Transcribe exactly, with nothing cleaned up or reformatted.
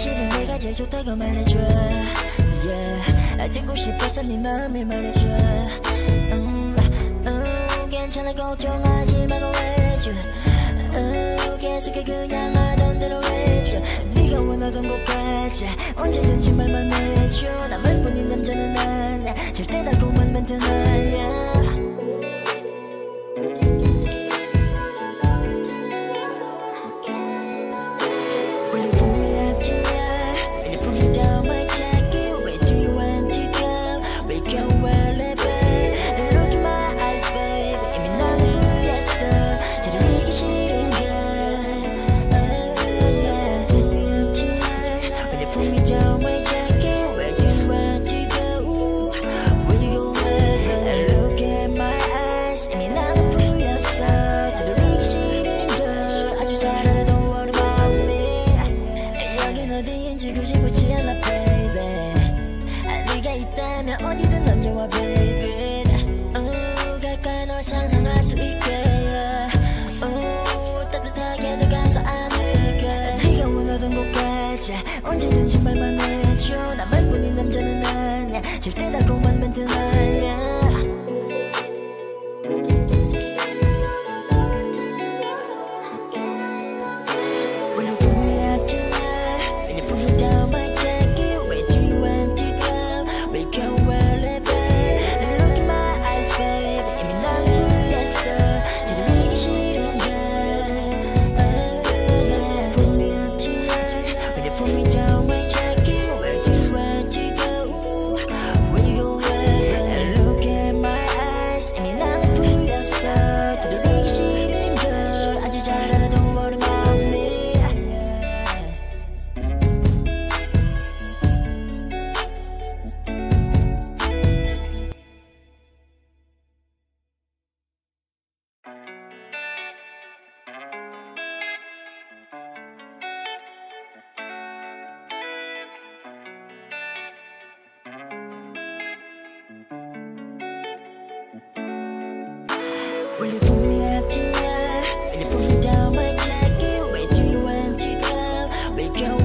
사실은 내가 제일 좋다고 말해줘 yeah. 듣고 싶어서 네 맘을 말해줘 음, 음, 괜찮아 걱정하지 말고 해줘 음, 계속해 그냥 하던 대로 해줘 네가 원하던 곳까지 언제든지 말만 해줘 나만 뿐인 남자는 아냐 절대 달콤한 멘트는 아냐 어디든 던져와 baby 어, 가까이 널 상상할 수 있게 어, 따뜻하게 널 감싸 안을게 네가 원하던 곳까지 언제든지 말만 해줘 나만 뿐인 남자는 아냐 절대 달콤한 멘트는 아냐 Will you pull me up tonight? Will you pull me down my jacket? Where do you want to go? We go